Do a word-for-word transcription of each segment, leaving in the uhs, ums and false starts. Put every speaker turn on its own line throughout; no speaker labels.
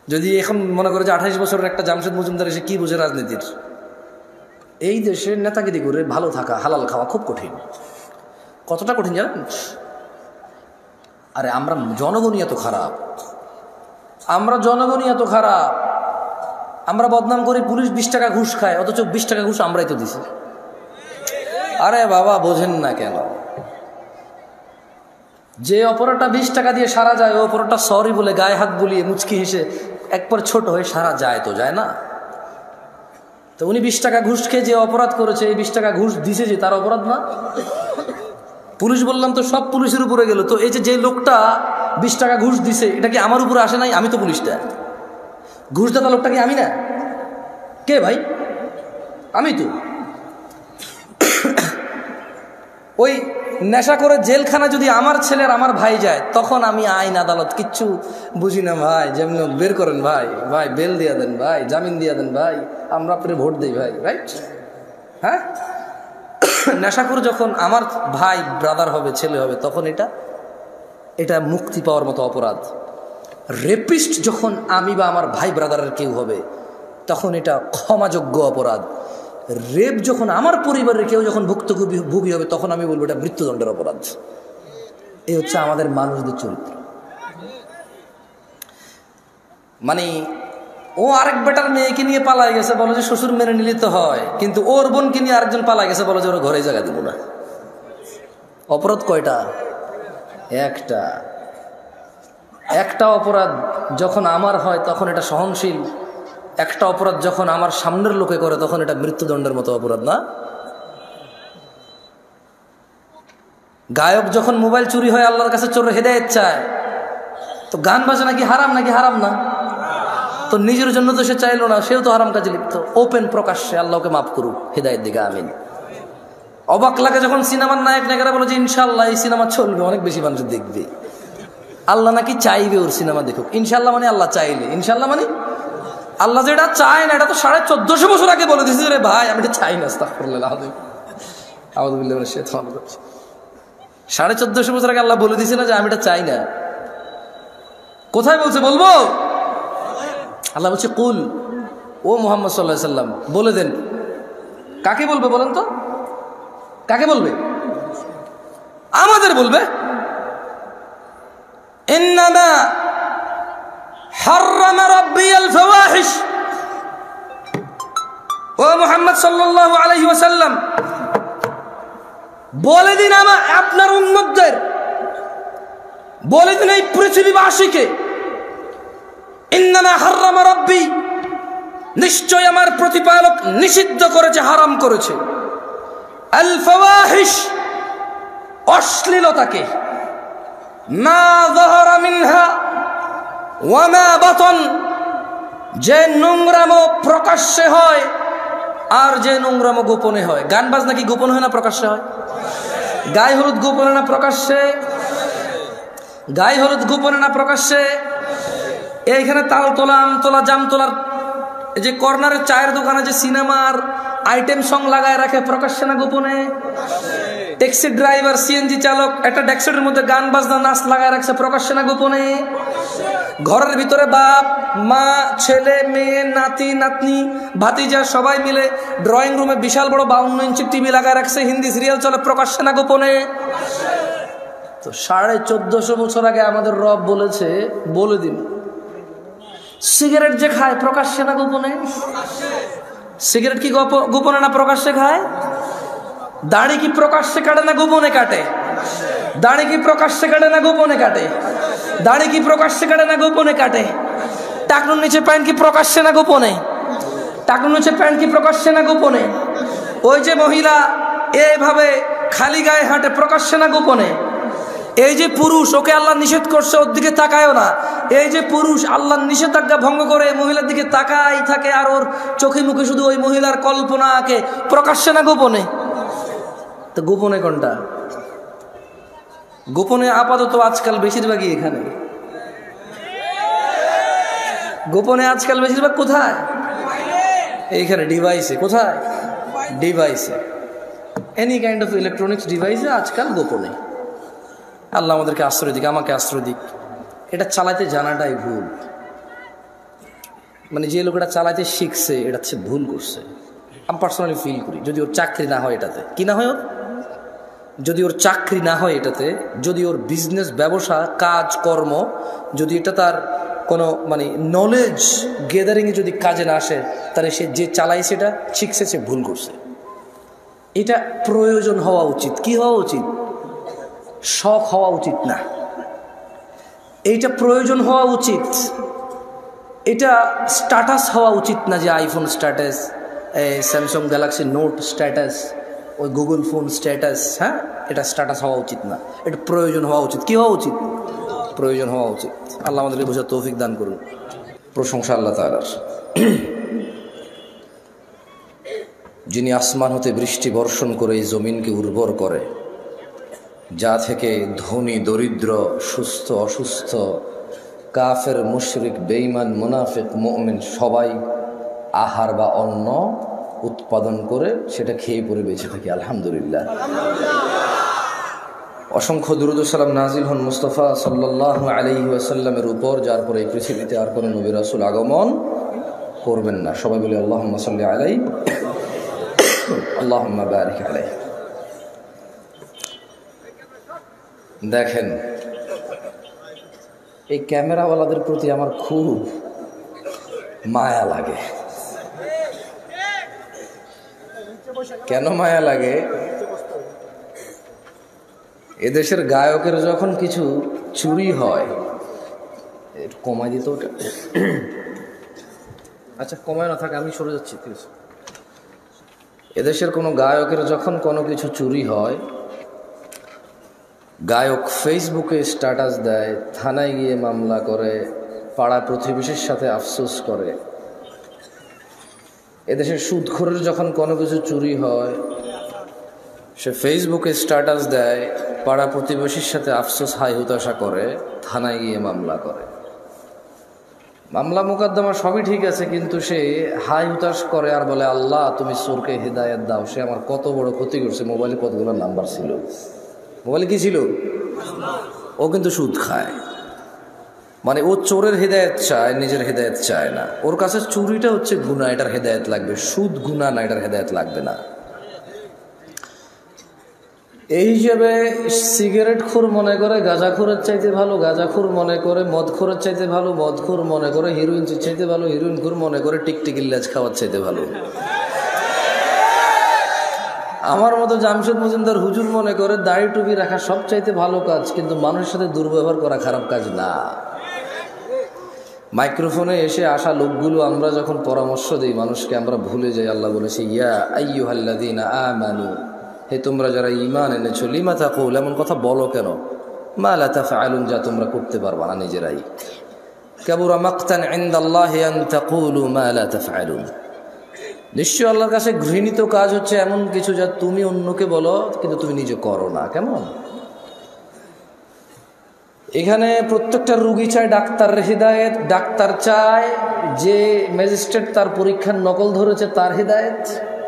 যদি এখন মনে করে যে আঠাইশ বছরের একটা জামশেদ মজুমদার এসে কি বোঝে রাজনীতির, এই দেশের নেতাগিরি করে ভালো থাকা, হালাল খাওয়া খুব কঠিন। কতটা কঠিন জানেন? আরে আমরা জনগণই এত খারাপ, আমরা জনগণই এত খারাপ, আমরা বদনাম করি পুলিশ বিশ টাকা ঘুষ খায়, অথচ বিশ টাকা ঘুষ আমরাই তো দিছি। আরে বাবা বোঝেন না কেন? যে অপরাধটা বিশ টাকা দিয়ে সারা যায়, ও অপরাধটা সরি বলে গায়ে হাত বুলিয়ে মুচকি হেসে একবার ছোট হয়ে সারা যায় তো যায় না? তো উনি বিশ টাকা ঘুষ খেয়ে যে অপরাধ করেছে, এই বিশ টাকা ঘুষ দিছে যে তার অপরাধ না? পুলিশ বললাম তো সব পুলিশের উপরে গেল, তো এই যে যে লোকটা বিশ টাকা ঘুষ দিছে এটা কি আমার উপরে আসে নাই? আমি তো পুলিশটা, ঘুষ দেওয়া লোকটা কি আমি না? কে ভাই? আমি তো। ওই নেশা করে জেলখানা যদি আমার ছেলের আমার ভাই যায়, তখন আমি আইন আদালত কিচ্ছু বুঝি না ভাই, যেমন বের করেন ভাই, ভাই বেল দিয়ে দেন ভাই, জামিন দিয়ে দেন ভাই, আমরা আপনি ভোট দিই ভাই, রাইট? হ্যাঁ, নেশা করে যখন আমার ভাই ব্রাদার হবে, ছেলে হবে, তখন এটা এটা মুক্তি পাওয়ার মতো অপরাধ। রেপিস্ট যখন আমি বা আমার ভাই ব্রাদারের কেউ হবে, তখন এটা ক্ষমাযোগ্য অপরাধ। রেপ যখন আমার পরিবারের কেউ যখন ভুক্তভোগী হবে, তখন আমি বলবো এটা মৃত্যুদণ্ডের অপরাধ। এই হচ্ছে আমাদের মানুষদের চরিত্র। মানে ও আরেক বেটার মেয়েকে নিয়ে পালাই গেছে, বলো যে শ্বশুর মেনে নিলে তো হয়, কিন্তু ওর বোনকে নিয়ে আরেকজন পালাই গেছে, বলো যে ওরা ঘরে জায়গা দিব না। অপরাধ কয়টা? একটা। একটা অপরাধ যখন আমার হয় তখন এটা সহনশীল, একটা অপরাধ যখন আমার সামনের লোকে করে তখন এটা মৃত্যুদণ্ডের মতো অপরাধ না? গায়ক যখন মোবাইল চুরি হয় আল্লাহর কাছে চোর হেদায়েত চায়, তো গান বাজনা কি হারাম নাকি? হারাম না? তো নিজের জন্য তো সে চাইলো না, সেও তো হারাম কাজে লিপ্ত। ওপেন প্রকাশ্যে আল্লাহকে মাফ করুক, হেদায়েত দিকে আমিন। অবাক লাগে যখন সিনেমার নায়ক নায়িকারা বলে যে ইনশাল্লাহ এই সিনেমা চলবে, অনেক বেশি মানুষ দেখবে। আল্লাহ নাকি চাইবে ওর সিনেমা দেখুক। ইনশাল্লাহ মানে আল্লাহ চাইলে, ইনশাল্লাহ মানে আল্লাহ যেটা চায় না, এটা তো সাড়ে চোদ্দশো বছর আগে বলে দিয়েছে রে ভাই, আমি এটা চাই না। আস্তাগফিরুল্লাহ, আউযুবিল্লাহি মিনাশ শাইতানির রাজিম। সাড়ে চোদ্দশো বছর আগে আল্লাহ বলে দিয়েছে না যে আমি এটা চাই না? কোথায় বলছে? বলবো? আল্লাহ বলছে কুল, ও মুহাম্মদ সাল্লাল্লাহু আলাইহি সাল্লাম বলে দেন। কাকে বলবে বলেন তো? কাকে বলবে? আমাদের বলবে। ইন্নামা হাররামা রাব্বিয়াল ফাওয়াহিশ, ও মুহাম্মদ সাল্লাল্লাহু আলাইহি ওয়াসাল্লাম বলে দিন আমার আপনার উম্মতদের, বলে দিন এই পৃথিবীবাসীকে, ইন্নামা হাররামা রাব্বি, নিশ্চয় আমার প্রতিপালক নিষিদ্ধ করেছে, হারাম করেছে, আল ফাওয়াহিশ, অশ্লীলতাকে, মা যাহারা মিনহা ওয়া মা বাতন, যে নোংরামো প্রকাশ্যে হয় আর যে নোংরামো গোপনে হয়। গান বাজনা কি গোপন হয় না প্রকাশ্যে হয়? গায়ে হলুদ গোপনে না প্রকাশ্যে? গায়ে হলুদ গোপনে না প্রকাশ্যে? এইখানে তাল তোলা, আম তোলা, জাম তোলার যে কর্নারের চায়ের দোকানে যে সিনেমার আইটেম সং লাগায় রাখে, প্রকাশ্যে না গোপনে? ট্যাক্সি ড্রাইভার, সিএনজি চালক একটা ডেস্কের মধ্যে গান বাজনা নাচ লাগায় রাখছে, প্রকাশ্যে না গোপনে? ঘরের ভিতরে বাপ মা, ছেলে মেয়ে, নাতি নাতনি, ভাতিজা সবাই মিলে ড্রয়িং রুমে বিশাল বড় বাউন্ন ইঞ্চি টিভি লাগায় রাখছে, হিন্দি সিরিয়াল চলে, প্রকাশ্যে না গোপনে? তো সাড়ে চোদ্দশো বছর আগে আমাদের রব বলেছে, বলে দিন সিগারেট যে খায় প্রকাশ্যে না গোপনে? সিগারেট কি গোপনে না প্রকাশ্যে খায়? দাড়ি কি প্রকাশ্যে কাটে না গোপনে কাটে? দাড়ি কি প্রকাশ্যে কাটে না গোপনে কাটে? দাড়ি কি প্রকাশ্যে কাটে না গোপনে কাটে? টাকনুর নিচে প্যান্ট কি প্রকাশ্যে না গোপনে? টাকনুর নিচে প্যান্ট কি প্রকাশ্যে না গোপনে? ওই যে মহিলা এইভাবে খালি গায়ে হাঁটে, প্রকাশ্যে না গোপনে? এই যে পুরুষ, ওকে আল্লাহ নিষেধ করছে ওর দিকে তাকায়ও না, এই যে পুরুষ আল্লাহর নিষেধাজ্ঞা ভঙ্গ করে মহিলার দিকে তাকাই থাকে, আর ওর চোখে মুখে শুধু ওই মহিলার কল্পনা আঁকে, প্রকাশ্যে না গোপনে? তো গোপনে কোনটা? গোপনে আপাতত আজকাল বেশিরভাগই এখানে। গোপনে আজকাল বেশিরভাগ কোথায়? এইখানে ডিভাইসে। কোথায়? ডিভাইসে। এনি কাইন্ড অফ ইলেকট্রনিক্স ডিভাইসে আজকাল গোপনে। আল্লাহ আমাদেরকে আশ্রয় দিক, আমাকে আশ্রয় দিক। এটা চালাতে জানাটাই ভুল। মানে যে লোকটা চালাইতে শিখছে এটা হচ্ছে ভুল করছে। আমি পার্সোনালি ফিল করি, যদি ওর চাকরি না হয় এটাতে, কি না হয় ওর, যদি ওর চাকরি না হয় এটাতে, যদি ওর বিজনেস ব্যবসা কাজ কর্ম যদি এটা তার কোনো মানে নলেজ গেদারিংয়ে যদি কাজে না আসে, তাহলে সে যে চালাইছে এটা শিখছে সে ভুল করছে। এটা প্রয়োজন হওয়া উচিত, কি হওয়া উচিত, শখ হওয়া উচিত না, এইটা প্রয়োজন হওয়া উচিত। এটা স্ট্যাটাস হওয়া উচিত না যে iPhone status, Samsung Galaxy Note status, ওই গুগল ফোন স্ট্যাটাস। হ্যাঁ, এটা স্ট্যাটাস হওয়া উচিত না, এটা প্রয়োজন হওয়া উচিত। কি হওয়া উচিত, প্রয়োজন হওয়া উচিত। আল্লাহ আমাদেরকে বোঝার তৌফিক দান করুন। প্রশংসা আল্লাহ তাআলার, যিনি আসমান হতে বৃষ্টি বর্ষণ করে এই জমিনকে উর্বর করে, যা থেকে ধনী দরিদ্র, সুস্থ অসুস্থ, কাফের মুশরিক বেঈমান মুনাফিক মুমিন সবাই আহার বা অন্ন উৎপাদন করে সেটা খেয়ে পরে বেঁচে থাকি। আলহামদুলিল্লাহ। অসংখ্য দুরূদ ও সালাম নাজিল হন মুস্তাফা সাল্লাল্লাহু আলাইহি ওয়াসাল্লামের উপর, যার পরে এই পৃথিবীতে আর কোনো নবী রাসূল আগমন করবেন না। সবাই বলে আল্লাহুম্মা সাল্লি আলাইহি আল্লাহুম্মা বারিক আলাইহি। দেখেন, এই ক্যামেরাওয়ালাদের প্রতি আমার খুব মায়া লাগে। কেন মায়া লাগে? এদেশের গায়কের যখন কিছু চুরি হয়, একটু কমাই দিত ওটা। আচ্ছা, কমায় না থাকে, আমি সরে যাচ্ছি। ঠিক আছে। এদেশের কোনো গায়কের যখন কোনো কিছু চুরি হয়, গায়ক ফেসবুকে স্ট্যাটাস দেয়, থানায় গিয়ে মামলা করে, পাড়া প্রতিবেশীর সাথে আফসোস করে। এদেশের সুদখোরের যখন কোনো কিছু চুরি হয়, সে ফেসবুকে স্ট্যাটাস দেয়, পাড়া প্রতিবেশীর সাথে আফসোস হাই হুতাশা করে, থানায় গিয়ে মামলা করে। মামলা মোকদ্দমা সবই ঠিক আছে, কিন্তু সে হাই হুতাশ করে আর বলে, আল্লাহ তুমি চোরকে হেদায়েত দাও, সে আমার কত বড় ক্ষতি করছে। মোবাইলে কতগুলো নাম্বার ছিল, মোবাইলে কি ছিল, ও কিন্তু সুদ খায়। মানে ও চোরের হেদায়েত চায়, নিজের হেদায়েত চায় না। ওর কাছে চুরিটা হচ্ছে গুনাহ, এটার হেদায়েত লাগবে। সুদ গুনাহ না, এটার হেদায়েত লাগবে না। এই হিসেবে সিগারেটখোর মনে করে গাঁজাখোরের চাইতে ভালো, গাঁজাখোর মনে করে মদখোরের চাইতে ভালো, মদখোর মনে করে হিরোইন চাইতে ভালো, হিরোইনখোর মনে করে টিকটিকির লেজ খাওয়ার চাইতে ভালো। আমার মতো জামশেদ মজুমদার হুজুর মনে করে দাড়ি টুপি রাখা সব চাইতে ভালো কাজ, কিন্তু মানুষের সাথে দুর্ব্যবহার করা খারাপ কাজ না। মাইক্রোফোনে এসে আসা লোকগুলো আমরা যখন পরামর্শ দিই মানুষকে, আমরা ভুলে যাই আল্লাহ বলেছে, ইয়া আইয়ুহাল্লাযীনা আমানু, হে তোমরা যারা ঈমান এনেছো, লিমা তাকুল, এমন কথা বলো কেন, মা লা তাফআলুন, যা তোমরা করতে পারবা না নিজেরাই। কাবুরা মাকতান ইনদাল্লাহি আন তাকুলু মা লা তাফআলুন, নিশ্চয় আল্লাহর কাছে ঘৃণিত কাজ হচ্ছে এমন কিছু যা তুমি অন্যকে বলো কিন্তু তুমি নিজে করো না। কেমন? এখানে প্রত্যেকটা রুগী চায় ডাক্তারের হিদায়েত, ডাক্তার চায় যে ম্যাজিস্ট্রেট তার পরীক্ষার নকল ধরেছে তার হিদায়েত,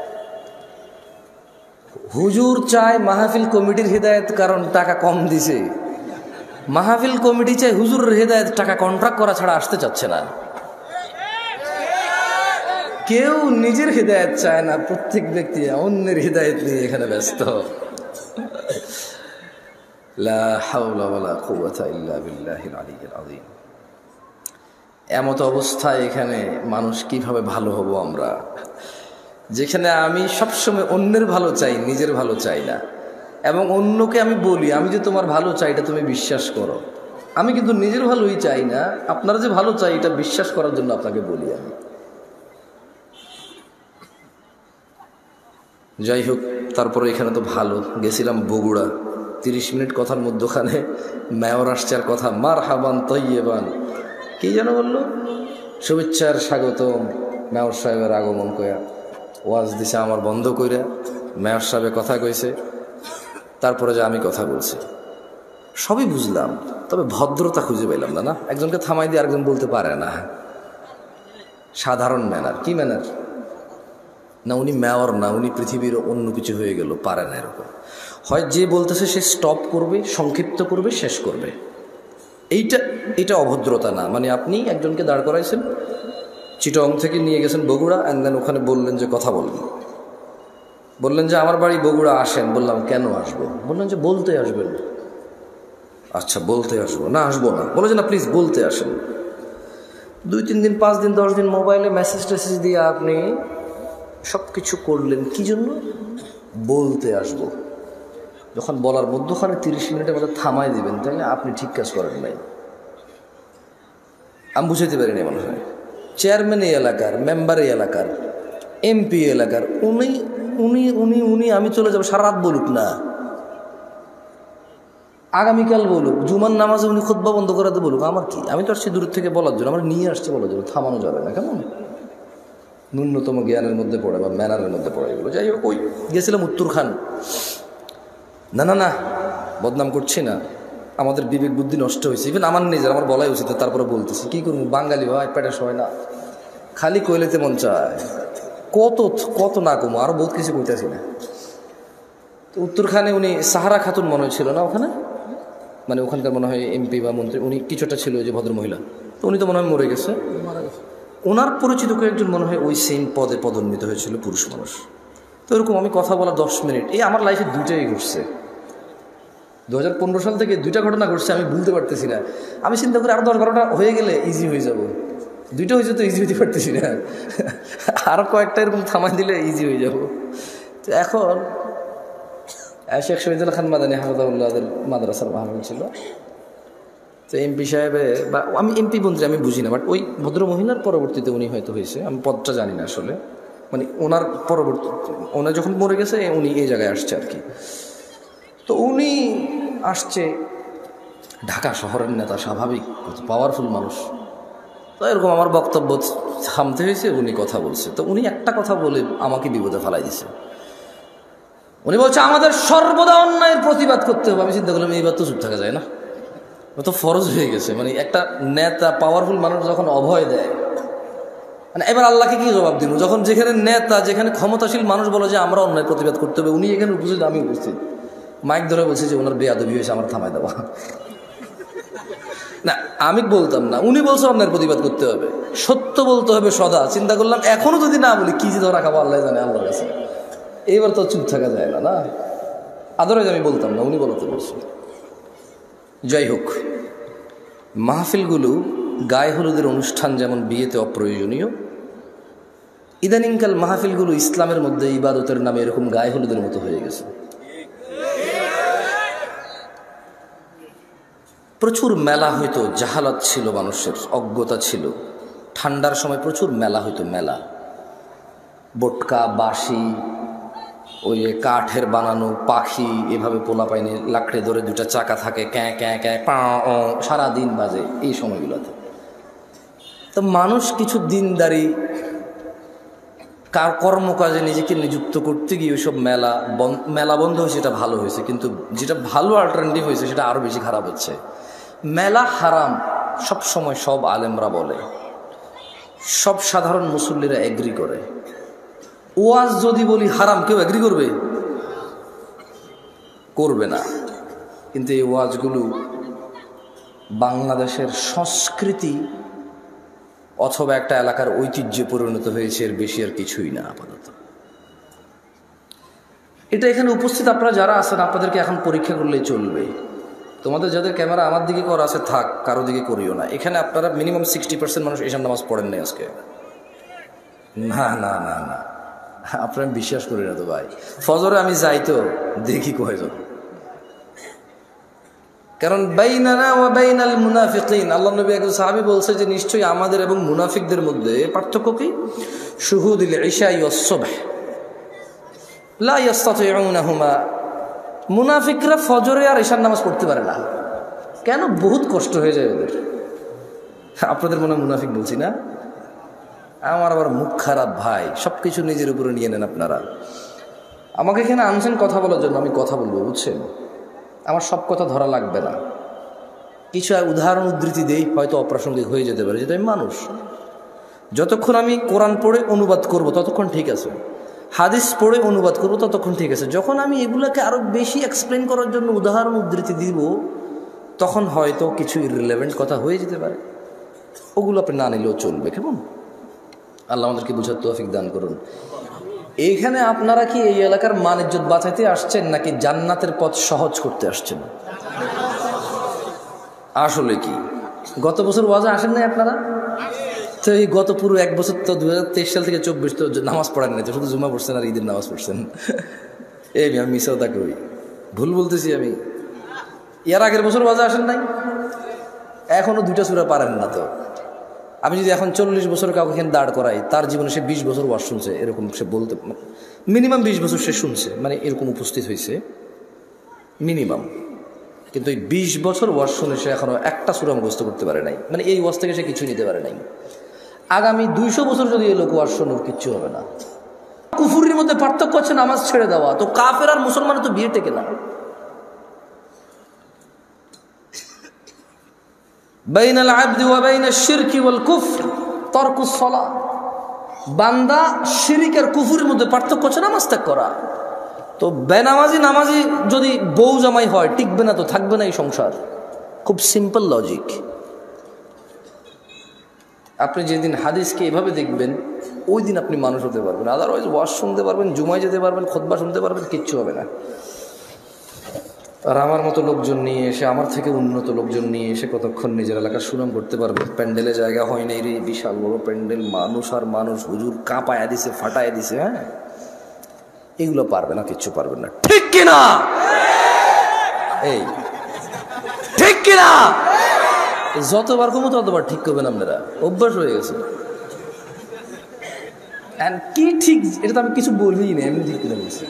হুজুর চায় মাহফিল কমিটির হিদায়েত কারণ টাকা কম দিছে, মাহফিল কমিটি চায় হুজুরের হিদায়েত, টাকা কন্ট্রাক্ট করা ছাড়া আসতে চাচ্ছে না। কেউ নিজের হিদায়েত চায় না, প্রত্যেক ব্যক্তি অন্যের হিদায়েত নিয়ে এখানে ব্যস্ত। লা হাওলা ওয়ালা কুওয়াতা ইল্লা বিল্লাহিল আলিয়্যিল আযীম। এমত অবস্থায় এখানে মানুষ কিভাবে ভালো হব আমরা, যেখানে আমি সবসময় অন্যের ভালো চাই, নিজের ভালো চাই না, এবং অন্যকে আমি বলি আমি যে তোমার ভালো চাই এটা তুমি বিশ্বাস করো। আমি কিন্তু নিজের ভালোই চাই না, আপনারা যে ভালো চাই এটা বিশ্বাস করার জন্য আপনাকে বলি আমি। যাই হোক, তারপরে এখানে তো ভালো গেছিলাম বগুড়া, তিরিশ মিনিট কথার মধ্যখানে মেয়র আসছে আর কথা, মার হাবান তৈবান, কি যেন বললো, শুভেচ্ছার স্বাগতম, মেয়র সাহেবের আগমন কয়া ওয়াজ দিছে আমার বন্ধ কইরা, মেয়র সাহেবের কথা কইছে, তারপরে যে আমি কথা বলছি সবই বুঝলাম, তবে ভদ্রতা খুঁজে পেলাম না। না, একজনকে থামাই দিয়ে আরেকজন বলতে পারে না, সাধারণ ম্যানার। কি ম্যানার? না উনি মেয়র না, উনি পৃথিবীর অন্য কিছু হয়ে গেল, পারে না এরকম। হয় যে বলতেছে সে স্টপ করবে, সংক্ষিপ্ত করবে, শেষ করবে। এইটা এটা অভদ্রতা না। মানে আপনি একজনকে দাঁড় করাইছেন, চিটং থেকে নিয়ে গেছেন বগুড়া, অ্যান্ড দেন ওখানে বললেন যে কথা বলবেন। বললেন যে আমার বাড়ি বগুড়া, আসেন। বললাম কেন আসবো? বললেন যে বলতে আসবেন। আচ্ছা বলতে আসবো। না আসবো না। বলে যে না প্লিজ বলতে আসেন। দুই তিন দিন পাঁচ দিন দশ দিন মোবাইলে মেসেজ টেসেজ দিয়ে আপনি সব কিছু করলেন কি জন্য? বলতে আসবো। যখন বলার মধ্যখানে তিরিশ মিনিটের মধ্যে থামাই দিবেন, তাহলে আপনি ঠিক কাজ করেন নাই। আমি বুঝাইতে পারিনি মনে হয়। চেয়ারম্যান এই এলাকার, মেম্বার এই এলাকার, এমপি এলাকার, উনি উনি উনি উনি আমি চলে যাবো, সারা রাত বলুক না, আগামীকাল বলুক, জুমার নামাজে উনি খুতবা বন্ধ করাতে বলুক, আমার কি? আমি তো আসছি দূর থেকে বলার জন্য, আমার নিয়ে আসছে বলার জন্য। থামানো যাবে না কেমন? ন্যূনতম জ্ঞানের মধ্যে পড়ে বা ম্যানারের মধ্যে পড়ে এগুলো। যাই হোক, ওই গেছিলাম উত্তর খান। না না না বদনাম করছি না, আমাদের বিবেক বুদ্ধি নষ্ট হয়েছে। ইভেন আমার নিজের, আমার বলাই উচিত, তারপরে বলতেছি কি করবো, বাঙালি ভাই পেটে সয় না, খালি কইলেতে মন চায়। কত কত না কমো, আরও বহুত কিছু কইতেছি না। তো উত্তরখানে উনি সাহারা খাতুন মনে ছিল না ওখানে, মানে ওখানকার মনে হয় এমপি বা মন্ত্রী, উনি কিছুটা ছিল, ওই যে ভদ্র মহিলা, তো উনি তো মনে হয় মরে গেছে। ওনার পরিচিত কয়েকজন মনে হয় ওই সেম পদে পদোন্নীত হয়েছিল, পুরুষ মানুষ। তো এরকম আমি কথা বলা দশ মিনিট, এই আমার লাইফে দুইটাই ঘটছে। দু হাজার পনেরো সাল থেকে দুইটা ঘটনা ঘটছে, আমি ভুলতে পারতেছি না। আমি চিন্তা করি আরও দশ বারোটা হয়ে গেলে ইজি হয়ে যাব। দুইটা হয়েছে তো ইজি হতে পারতেছি না, আরও কয়েকটা এরকম থামাই দিলে ইজি হয়ে যাব। তো এখন শেখ শহীদুল্লাহ খান মাদানী হাফিজাহুল্লাহদের মাদ্রাসার মাহফিল ছিল। তো এমপি সাহেবে বা আমি এমপি মন্ত্রী আমি বুঝি না, বাট ওই ভদ্র মহিলার পরবর্তীতে উনি হয়তো হয়েছে, আমি পদটা জানি না আসলে, মানে ওনার পরবর্তী, ওনার যখন মরে গেছে উনি এই জায়গায় আসছে আর কি। তো উনি আসছে, ঢাকা শহরের নেতা, স্বাভাবিক পাওয়ারফুল মানুষ। তো এরকম আমার বক্তব্য থামতে হয়েছে, উনি কথা বলছে। তো উনি একটা কথা বলে আমাকে বিপদে ফেলাই দিছে। উনি বলছে আমাদের সর্বদা অন্যায়ের প্রতিবাদ করতে হবে। আমি চিন্তা করলাম এইবার তো চুপ থাকা যায় না, ও তো ফরজ হয়ে গেছে। মানে একটা নেতা, পাওয়ারফুল মানুষ যখন অভয় দেয়, মানে এবার আল্লাহকে কি জবাব দিব? যখন যেখানে নেতা, যেখানে ক্ষমতাশীল মানুষ বলে যে আমরা অন্যায় প্রতিবাদ করতে হবে, উনি এখানে উপস্থিত, আমি উপস্থিত, মাইক ধরে বলছে যে ওনার বেয়াদবি হয়েছে, আমার থামাই দেওয়া। না আমি বলতাম না, উনি বলছে অন্যায়ের প্রতিবাদ করতে হবে, সত্য বলতে হবে সদা। চিন্তা করলাম এখনো যদি না বলি কি যে ধরা খাবো আল্লাহ জানে, আল্লাহর কাছে। এইবার তো চুপ থাকা যায় না, না আদরাইজ আমি বলতাম না, উনি বলতে বলছে। যাই হোক, মাহফিলগুলো গায়ে হলুদের অনুষ্ঠান যেমন বিয়েতে অপ্রয়োজনীয়, ইদানিংকাল মাহফিলগুলো ইসলামের মধ্যে ইবাদতের নামে এরকম গায়ে হলুদের মতো হয়ে গেছে। প্রচুর মেলা হইতো, জাহালাত ছিল, মানুষের অজ্ঞতা ছিল। ঠান্ডার সময় প্রচুর মেলা হইতো, মেলা, বটকা, বাঁশি, ওই কাঠের বানানো পাখি, এভাবে পোলা পাইনে লাকড়ে ধরে দুটা চাকা থাকে, ক্যাঁ ক্যাঁ ক্যাঁ পা সারাদিন বাজে এই সময়গুলোতে। তো মানুষ কিছু দিনদারি কার কর্মকাজে নিজেকে নিযুক্ত করতে গিয়ে ওইসব মেলা মেলা বন্ধ হয়েছে, এটা ভালো হয়েছে। কিন্তু যেটা ভালো অল্টারনেটিভ হয়েছে সেটা আরও বেশি খারাপ হচ্ছে। মেলা হারাম সব সময় সব আলেমরা বলে, সব সাধারণ মুসল্লিরা এগ্রি করে। ওয়াজ যদি বলি হারাম, কেউ এগ্রি করবে? করবে না। কিন্তু এই ওয়াজগুলো বাংলাদেশের সংস্কৃতি অথবা একটা এলাকার ঐতিহ্যে পরিণত হয়েছে, এর বেশি আর কিছুই না আপাতত। এটা এখানে উপস্থিত আপনারা যারা আছেন, আপনাদেরকে এখন পরীক্ষা করলেই চলবে। তোমাদের যাদের ক্যামেরা আমার দিকে করা আছে থাক, কারো দিকে করিও না। এখানে আপনারা মিনিমাম সিক্সটি পার্সেন্ট মানুষ এশার নামাজ পড়েন নাই আজকে। না না না না আপনার আমি বিশ্বাস করি না তো ভাই। ফজরে আমি যাই তো দেখি কয়জন, কারণ বাইনানা ওয়া বাইনাল মুনাফিকিন, আল্লাহ নবী একজন সাহাবী বলছে যে নিশ্চয়ই আমাদের এবং মুনাফিকদের মধ্যে পার্থক্য কি? শুহুদুল ইশা ওয়াস সুবহ লা ইস্তাতিউনাহুমা। মুনাফিকরা ফজরে আর ইশার নামাজ পড়তে পারে না। কেন? বহুত কষ্ট হয়ে যায় ওদের। আপনাদের মনে মুনাফিক বলছি না? আমার আবার মুখ খারাপ ভাই, সব কিছু নিজের উপরে নিয়ে নেন আপনারা। আমাকে এখানে আনছেন কথা বলার জন্য, আমি কথা বলবো, বুঝছেন? আমার সব কথা ধরা লাগবে না, কিছু উদাহরণ উদ্ধৃতি দেই, হয়তো অপ্রাসঙ্গিক হয়ে যেতে পারে, যেটা আমি মানুষ। যতক্ষণ আমি কোরআন পড়ে অনুবাদ করব ততক্ষণ ঠিক আছে, হাদিস পড়ে অনুবাদ করব ততক্ষণ ঠিক আছে। যখন আমি এগুলোকে আরও বেশি এক্সপ্লেন করার জন্য উদাহরণ উদ্ধৃতি দিব, তখন হয়তো কিছু ইররিলেভেন্ট কথা হয়ে যেতে পারে। ওগুলো আপনি না নিলেও চলবে, কেমন? আল্লাহ আমাদেরকে বুঝার তৌফিক দান করুন। এইখানে আপনারা কি এই এলাকার মান ইজ্জত বাঁচাইতে আসছেন নাকি জান্নাতের পথ সহজ করতে আসছেন? আসলে কি গত বছর ওয়াজে আসেন নাই আপনারা? তো এই গত পুরো এক বছর তো দু হাজার তেইশ সাল থেকে চব্বিশ তো নামাজ পড়েন নাই, তো শুধু জুমা পড়ছেন আর ঈদের নামাজ পড়ছেন। এই আমি মিশাও তাকে ওই ভুল বলতেছি আমি। এর আগের বছর ওয়াজে আসেন নাই, এখনো দুইটা সূরা পারেন না। তো আমি যদি এখন চল্লিশ বছর কাউকে এখানে দাঁড় করাই, তার জীবনে সে বিশ বছর ওয়াজ শুনছে, এরকম সে বলতে মিনিমাম বিশ বছর সে শুনছে, মানে এরকম উপস্থিত হয়েছে মিনিমাম। কিন্তু এই বিশ বছর ওয়াজ শুনে সে এখনো একটা সূরা মুখস্থ করতে পারে নাই, মানে এই ওয়াজ থেকে সে কিছু নিতে পারে নাই। আগামী দুইশো বছর যদি এই লোক ওয়াজ শোনার কিচ্ছু হবে না। কুফুরির মধ্যে পার্থক্য হচ্ছে নামাজ ছেড়ে দেওয়া। তো কাফের আর মুসলমানের তো বিয়ে টেকে না। বাইনাল আবদি ওয়া বাইনাশ শিরকি ওয়াল কুফর তারকুস সালাহ। বান্দা শিরিক আর কুফরের মধ্যে পার্থক্য হচ্ছে নামাজ ত্যাগ করা। তো বেনামাজি নামাজি যদি বউ জামাই হয়, টিকবে না, তো থাকবে না এই সংসার। খুব সিম্পল লজিক। আপনি যেদিন হাদিসকে এভাবে দেখবেন, ওই দিন আপনি মানুষ হতে পারবেন। আদারওয়াইজ ওয়াজ শুনতে পারবেন, জুমায় যেতে পারবেন, খুতবা শুনতে পারবেন, কিচ্ছু হবে না। আর আমার মতো লোকজন নিয়ে এসে, আমার থেকে উন্নত লোকজন নিয়ে এসে কতক্ষণ নিজের এলাকার সুনাম করতে পারবে? প্যান্ডেলে জায়গা হয় নাই রে, বিশাল বড় প্যান্ডেল, মানুষ আর মানুষ, হুজুর কাঁপায়া দিছে, ফাটায় দিছে। হ্যাঁ, এগুলো পারবে না, কিচ্ছু পারবেন না। ঠিক কিনা? এই ঠিক কিনা? যতবার কমো ততবার ঠিক করবেন আপনারা, অভ্যাস হয়ে গেছে। কি ঠিক, এটা তো আমি কিছু বলবি না, এমনি ঠিক কিনা বলছি।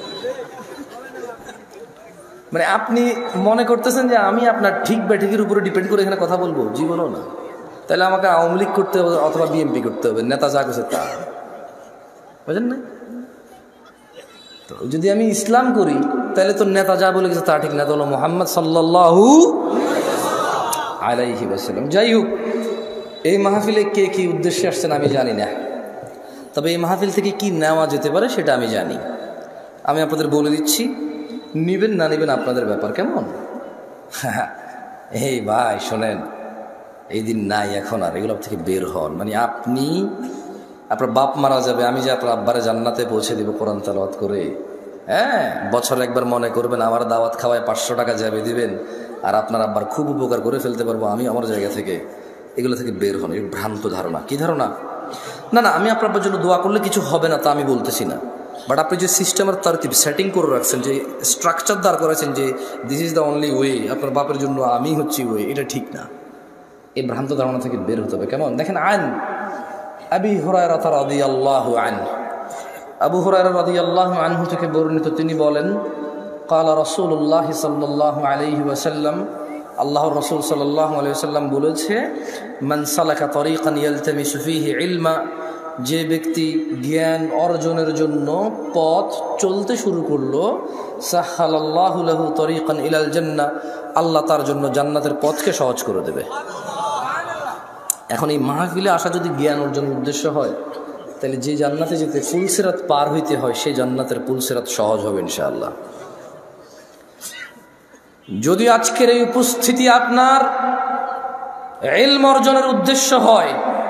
মানে আপনি মনে করতেছেন যে আমি আপনার ঠিক বা ঠিকের উপরে ডিপেন্ড করে এখানে কথা বলবো? জীবনও না। তাহলে আমাকে আওয়ামী লীগ করতে হবে অথবা বিএনপি করতে হবে, নেতা যা করছে তা, বুঝলেন না? তো যদি আমি ইসলাম করি, তাহলে তো নেতা যা বলে গেছে তা ঠিক না, তো হলো মুহাম্মদ সাল্লাল্লাহু আলাইহি ওয়াসাল্লাম। যাই হোক, এই মাহফিলে কে কি উদ্দেশ্যে আসছেন আমি জানি না, তবে এই মাহফিল থেকে কি নেওয়া যেতে পারে সেটা আমি জানি। আমি আপনাদের বলে দিচ্ছি, নিবেন না নিবেন আপনাদের ব্যাপার। কেমন? এই ভাই শোনেন, এই দিন নাই এখন, আর এগুলো থেকে বের হন। মানে আপনি, আপনার বাপ মারা যাবে, আমি যে আপনার আব্বারে জান্নাতে পৌঁছে দিব কোরআন তেলাওয়াত করে। হ্যাঁ, বছর একবার মনে করবেন আমার দাওয়াত খাওয়ায় পাঁচশো টাকা যাবে দিবেন, আর আপনার আব্বার খুব উপকার করে ফেলতে পারবো আমি আমার জায়গা থেকে। এগুলো থেকে বের হন। এর ভ্রান্ত ধারণা। কি ধারণা? না না, আমি আপনার জন্য দোয়া করলে কিছু হবে না তা আমি বলতেছি না, বাট আপনি যে সিস্টেমের তারতিব সেটিং করে রাখছেন, যে স্ট্রাকচার দাঁড় করেছেন যে this is the only way, আপনার বাপের জন্য আমি হচ্ছি ওয়ে, এটা ঠিক না। এই ভ্রান্ত ধারণা থেকে বের হতে হবে। কেমন? দেখেন, আন আবি হুরায়রা রাদিয়াল্লাহু আনহু, আবু হুরায়রা রাদিয়াল্লাহু আনহু থেকে বর্ণিত, তিনি বলেন, ক্বালা রাসূলুল্লাহ সাল্লাল্লাহু আলাইহি ওয়াসাল্লাম, আল্লাহর রাসূল সাল্লাল্লাহু আলাইহি ওয়াসাল্লাম বলেছে, মান সালাকা তরিকান ইয়ালতামিসু ফীহি ইলমা, যে ব্যক্তি জ্ঞান অর্জনের জন্য পথ চলতে শুরু করলো, সাহহালাল্লাহু লাহু তরিকান ইলাল জান্নাহ, আল্লাহ তার জন্য জান্নাতের পথকে সহজ করে দেবে। এখন এই মাহফিলে আসা যদি জ্ঞান অর্জনের উদ্দেশ্য হয়, তাহলে যে জান্নাতে যেতে পুলসিরাত পার হইতে হয়, সেই জান্নাতের পুলসিরাত সহজ হবে ইনশাআল্লাহ। যদি আজকের এই উপস্থিতি আপনার ইলম অর্জনের উদ্দেশ্য হয়,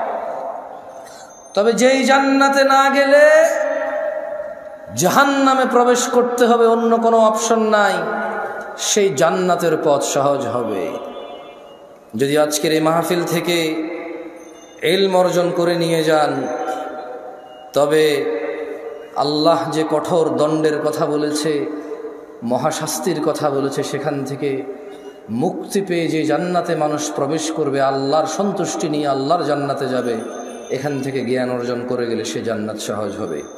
তবে যেই জান্নাতে না গেলে জাহান্নামে প্রবেশ করতে হবে, অন্য কোনো অপশন নাই, সেই জান্নাতের পথ সহজ হবে। যদি আজকের এই মাহফিল থেকে ইলম অর্জন করে নিয়ে যান, তবে আল্লাহ যে কঠোর দণ্ডের কথা বলেছে, মহাশাস্তির কথা বলেছে, সেখান থেকে মুক্তি পেয়ে যে জান্নাতে মানুষ প্রবেশ করবে, আল্লাহর সন্তুষ্টি নিয়ে আল্লাহর জান্নাতে যাবে, এখান থেকে জ্ঞান অর্জন করে গেলে সে জান্নাত সহজ হবে।